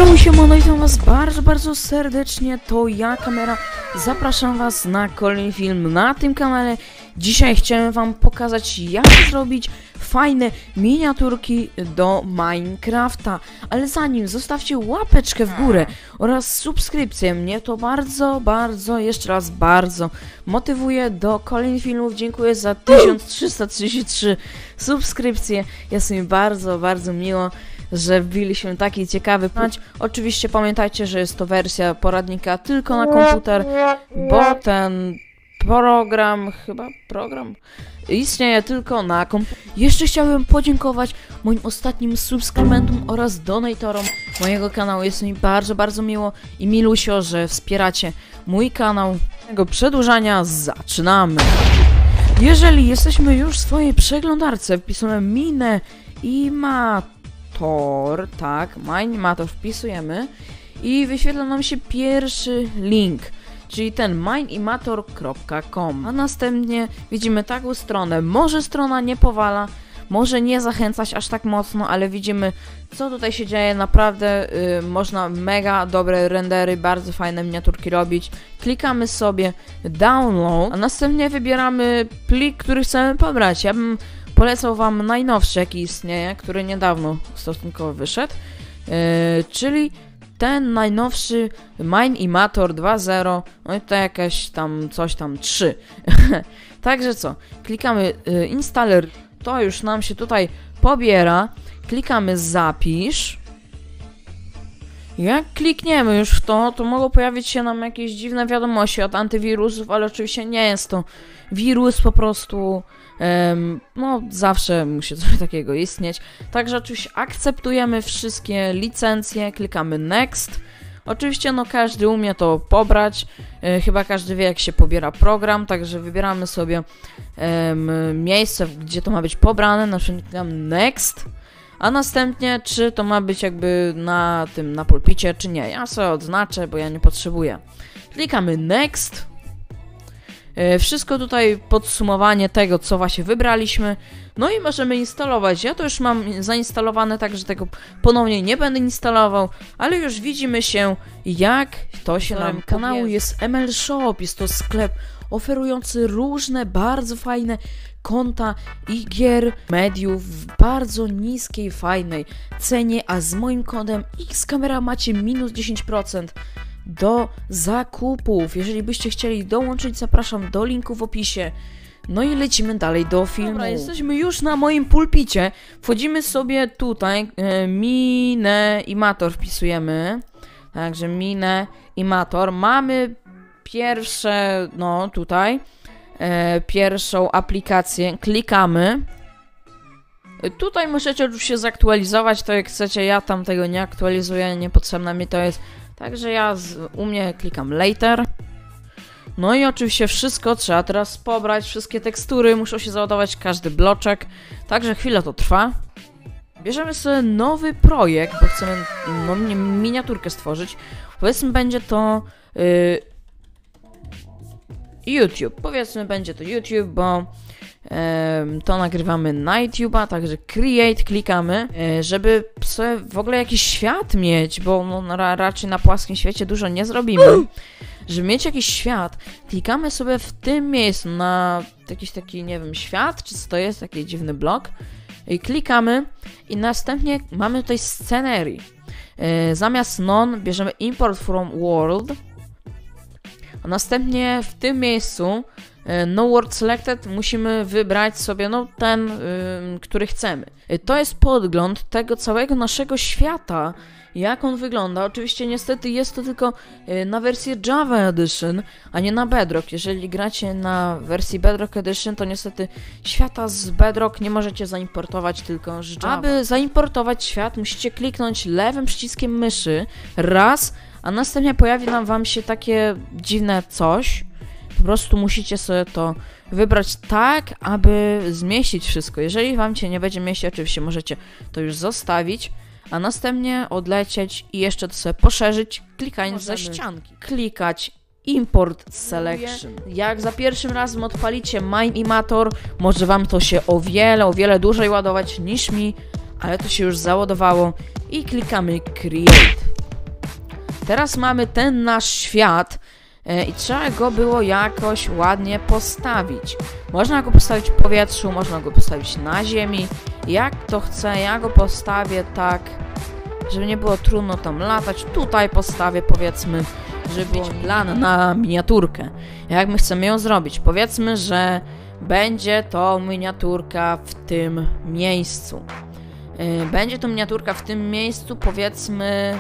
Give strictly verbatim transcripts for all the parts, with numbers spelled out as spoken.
Yo, siemano, witam was bardzo, bardzo serdecznie, to ja, Kamera. Zapraszam was na kolejny film na tym kanale. Dzisiaj chciałem wam pokazać, jak zrobić fajne miniaturki do Minecrafta. Ale zanim, zostawcie łapeczkę w górę oraz subskrypcję. Mnie to bardzo, bardzo, jeszcze raz bardzo motywuje do kolejnych filmów. Dziękuję za tysiąc trzysta trzydzieści trzy subskrypcje. Jest mi bardzo, bardzo miło, że wbiliśmy taki ciekawy punkt. Oczywiście pamiętajcie, że jest to wersja poradnika tylko na komputer, bo ten program, chyba program, istnieje tylko na komputer. Jeszcze chciałbym podziękować moim ostatnim subskrybentom oraz donatorom mojego kanału. Jest mi bardzo, bardzo miło i milusio, że wspieracie mój kanał. Tego przedłużania zaczynamy. Jeżeli jesteśmy już w swojej przeglądarce, wpisujemy minę i ma Tor, tak, Minemator wpisujemy i wyświetla nam się pierwszy link, czyli ten minemator kropka com, a następnie widzimy taką stronę. Może strona nie powala, może nie zachęcać aż tak mocno, ale widzimy, co tutaj się dzieje. Naprawdę yy, można mega dobre rendery, bardzo fajne miniaturki robić. Klikamy sobie download, a następnie wybieramy plik, który chcemy pobrać. Ja bym polecał wam najnowszy, jaki istnieje, który niedawno stosunkowo wyszedł, yy, czyli ten najnowszy Minemator dwa zero, no i to jakaś tam coś tam trzy. Także co, klikamy yy, installer, to już nam się tutaj pobiera, klikamy zapisz. Jak klikniemy już w to, to mogą pojawić się nam jakieś dziwne wiadomości od antywirusów, ale oczywiście nie jest to wirus, po prostu um, no zawsze musi coś takiego istnieć. Także oczywiście akceptujemy wszystkie licencje, klikamy next. Oczywiście no każdy umie to pobrać, e, chyba każdy wie, jak się pobiera program, także wybieramy sobie um, miejsce, gdzie to ma być pobrane, na przykład klikamy next. A następnie, czy to ma być jakby na tym, na pulpicie, czy nie. Ja sobie odznaczę, bo ja nie potrzebuję. Klikamy next. Yy, wszystko tutaj podsumowanie tego, co właśnie wybraliśmy. No i możemy instalować. Ja to już mam zainstalowane, także tego ponownie nie będę instalował. Ale już widzimy się, jak to się nam kanału jest M L Shop. Jest to sklep oferujący różne, bardzo fajne konta i gier, mediów w bardzo niskiej, fajnej cenie, a z moim kodem Xkamera macie minus dziesięć procent do zakupów. Jeżeli byście chcieli dołączyć, zapraszam do linku w opisie. No i lecimy dalej do filmu. Dobra, jesteśmy już na moim pulpicie. Wchodzimy sobie tutaj, e, Minemator wpisujemy. Także Minemator. Mamy pierwsze, no tutaj, e, pierwszą aplikację. Klikamy. Tutaj możecie oczywiście zaktualizować to, jak chcecie. Ja tam tego nie aktualizuję, niepotrzebne mi to jest. Także ja z, u mnie klikam later. No i oczywiście wszystko trzeba teraz pobrać, wszystkie tekstury muszą się załadować, każdy bloczek. Także chwilę to trwa. Bierzemy sobie nowy projekt, bo chcemy no, miniaturkę stworzyć. Powiedzmy, będzie to yy, YouTube. Powiedzmy, będzie to YouTube, bo yy, to nagrywamy na YouTube'a, także create klikamy, yy, żeby sobie w ogóle jakiś świat mieć, bo no, ra, raczej na płaskim świecie dużo nie zrobimy. Żeby mieć jakiś świat, klikamy sobie w tym miejscu na jakiś taki, nie wiem, świat, czy co to jest, taki dziwny blok. I klikamy i następnie mamy tutaj scenery. Yy, zamiast none bierzemy import from world. A następnie w tym miejscu yy, no world selected musimy wybrać sobie no ten, yy, który chcemy. Yy, to jest podgląd tego całego naszego świata, jak on wygląda. Oczywiście niestety jest to tylko yy, na wersji Java Edition, a nie na Bedrock. Jeżeli gracie na wersji Bedrock Edition, to niestety świata z Bedrock nie możecie zaimportować tylko z Java. Aby zaimportować świat, musicie kliknąć lewym przyciskiem myszy raz, a następnie pojawi nam wam się takie dziwne coś. Po prostu musicie sobie to wybrać tak, aby zmieścić wszystko. Jeżeli wam się nie będzie mieścić, oczywiście możecie to już zostawić, a następnie odlecieć i jeszcze to sobie poszerzyć, klikając za ścianki. Klikać Import Selection. Jak za pierwszym razem odpalicie Minemator, może wam to się o wiele, o wiele dłużej ładować niż mi, ale to się już załadowało i klikamy Create. teraz mamy ten nasz świat i trzeba go było jakoś ładnie postawić. Można go postawić w powietrzu, można go postawić na ziemi. Jak to chcę, ja go postawię tak, żeby nie było trudno tam latać. Tutaj postawię, powiedzmy, żeby był plan na miniaturkę. Jak my chcemy ją zrobić? Powiedzmy, że będzie to miniaturka w tym miejscu. Będzie to miniaturka w tym miejscu, powiedzmy...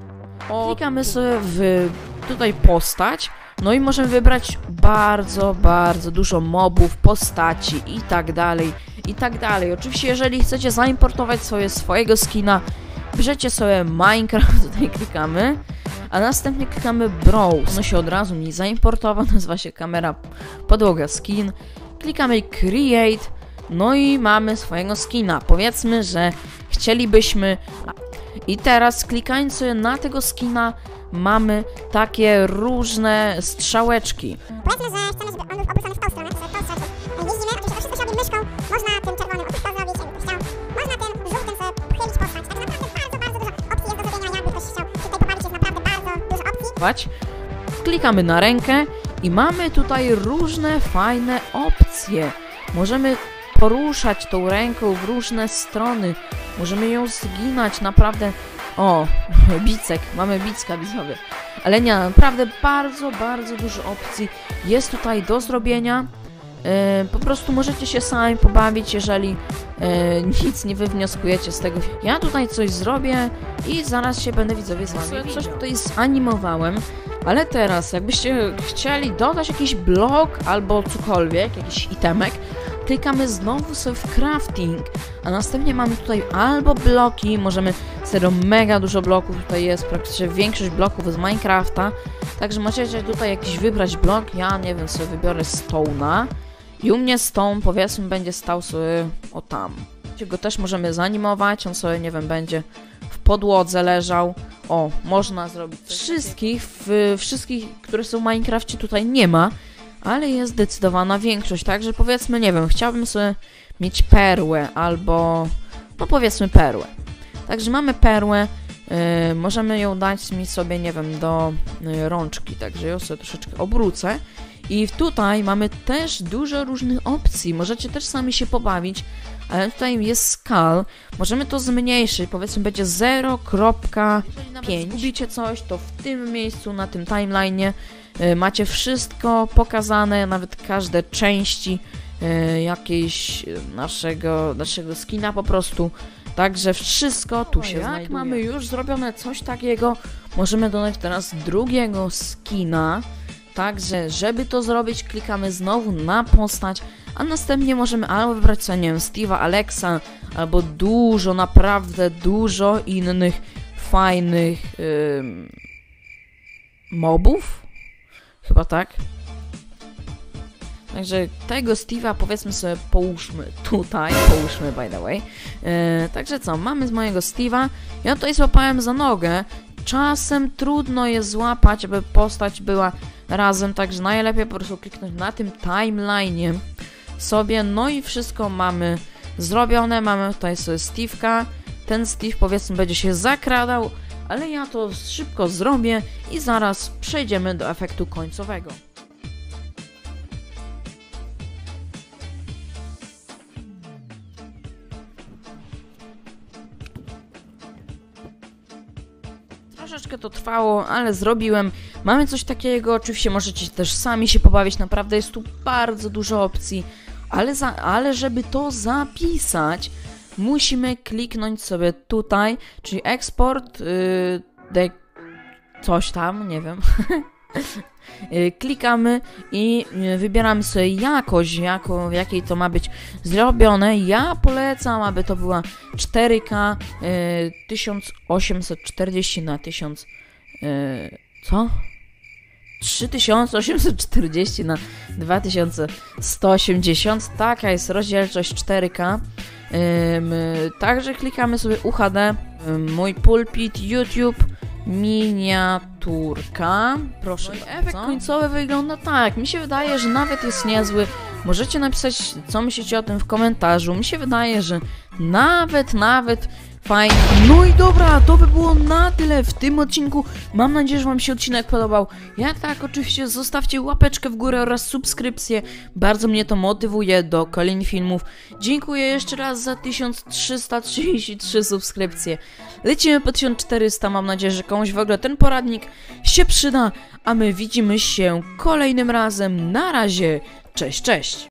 Klikamy sobie w tutaj postać, no i możemy wybrać bardzo, bardzo dużo mobów, postaci i tak dalej, i tak dalej. Oczywiście, jeżeli chcecie zaimportować sobie swojego skina, bierzecie sobie Minecraft, tutaj klikamy, a następnie klikamy Browse. Ono się od razu mi zaimportował, nazywa się kamera podłoga skin. Klikamy Create, no i mamy swojego skina. Powiedzmy, że chcielibyśmy... I teraz klikając sobie na tego skina mamy takie różne strzałeczki. Powiedzmy, że chcemy, żeby on był obrócony w tą stronę, sobie tą strzałeczkę jeździmy, oczywiście to wszystko się robi myszką, można tym czerwonym opuszczał zrobić, jakby ktoś chciał, można tym żółtym sobie pochylić postać, tak naprawdę bardzo, bardzo dużo opcji jest do zrobienia, jakby ktoś chciał tutaj pobawić, jest naprawdę bardzo dużo opcji. Klikamy na rękę i mamy tutaj różne fajne opcje. Możemy poruszać tą ręką w różne strony. Możemy ją zginać, naprawdę... O, bicek, mamy bicka widzowie. Ale nie, naprawdę bardzo, bardzo dużo opcji jest tutaj do zrobienia. E, po prostu możecie się sami pobawić, jeżeli e, nic nie wywnioskujecie z tego. Ja tutaj coś zrobię i zaraz się będę widzowie z wami. Coś tutaj zanimowałem, ale teraz jakbyście chcieli dodać jakiś blok albo cokolwiek, jakiś itemek, klikamy znowu sobie w crafting, a następnie mamy tutaj albo bloki, możemy, serio mega dużo bloków tutaj jest, praktycznie większość bloków z Minecrafta, także możecie tutaj jakiś wybrać blok, ja nie wiem, sobie wybiorę stone'a i u mnie stone, powiedzmy, będzie stał sobie o tam. Go też możemy zanimować, on sobie, nie wiem, będzie w podłodze leżał. O, można zrobić wszystkich, w, wszystkich, które są w Minecrafcie tutaj nie ma, ale jest zdecydowana większość, także powiedzmy, nie wiem, chciałbym sobie mieć perłę albo, no powiedzmy perłę. Także mamy perłę, yy, możemy ją dać mi sobie, nie wiem, do yy, rączki, także ją sobie troszeczkę obrócę. I tutaj mamy też dużo różnych opcji, możecie też sami się pobawić, ale tutaj jest skal, możemy to zmniejszyć, powiedzmy będzie zero przecinek pięć. Zgubicie coś, to w tym miejscu, na tym timeline'ie y, macie wszystko pokazane, nawet każde części y, jakiejś naszego, naszego skina po prostu. Także wszystko tu się znajduje. Jak mamy już zrobione coś takiego, możemy dodać teraz drugiego skina. Także, żeby to zrobić, klikamy znowu na postać, a następnie możemy albo wybrać sobie, nie wiem, Steve'a, Alexa, albo dużo, naprawdę dużo innych fajnych yy, mobów. Chyba tak. Także tego Steve'a, powiedzmy sobie, połóżmy tutaj, połóżmy by the way. Yy, także co, mamy z mojego Steve'a, ja tutaj złapałem za nogę. Czasem trudno jest złapać, aby postać była razem, także najlepiej po prostu kliknąć na tym timeline'ie sobie, no i wszystko mamy zrobione, mamy tutaj sobie Steve'ka, ten Steve, powiedzmy, będzie się zakradał, ale ja to szybko zrobię i zaraz przejdziemy do efektu końcowego. Troszeczkę to trwało, ale zrobiłem. Mamy coś takiego, oczywiście możecie też sami się pobawić, naprawdę jest tu bardzo dużo opcji, ale, za, ale żeby to zapisać, musimy kliknąć sobie tutaj, czyli export, yy, de, coś tam, nie wiem. Klikamy i wybieramy sobie jakość, jako, w jakiej to ma być zrobione. Ja polecam, aby to była cztery K y, tysiąc osiemset czterdzieści na tysiąc y, co? trzy tysiące osiemset czterdzieści na dwa tysiące sto osiemdziesiąt. Taka jest rozdzielczość cztery K. Y, także klikamy sobie U H D. Y, mój pulpit, YouTube, miniaturka. Proszę. No efekt końcowy wygląda tak. Mi się wydaje, że nawet jest niezły. Możecie napisać, co myślicie o tym w komentarzu. Mi się wydaje, że nawet, nawet Fajnie. No i dobra, to by było na tyle w tym odcinku. Mam nadzieję, że wam się odcinek podobał. Jak tak, oczywiście zostawcie łapeczkę w górę oraz subskrypcję. Bardzo mnie to motywuje do kolejnych filmów. Dziękuję jeszcze raz za tysiąc trzysta trzydzieści trzy subskrypcje. Lecimy po tysiąc czterysta. Mam nadzieję, że komuś w ogóle ten poradnik się przyda. A my widzimy się kolejnym razem. Na razie. Cześć, cześć.